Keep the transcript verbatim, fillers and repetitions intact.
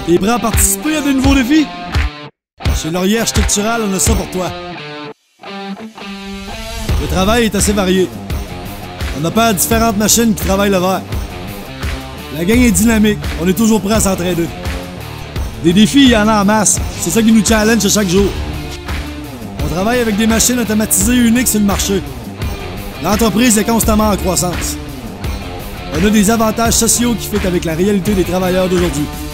T'es prêt à participer à de nouveaux défis? Chez Laurier Architectural, on a ça pour toi. Le travail est assez varié. On opère différentes machines qui travaillent le verre. La gang est dynamique, on est toujours prêt à s'entraider. Des défis, il y en a en masse. C'est ça qui nous challenge chaque jour. On travaille avec des machines automatisées uniques sur le marché. L'entreprise est constamment en croissance. On a des avantages sociaux qui fit avec la réalité des travailleurs d'aujourd'hui.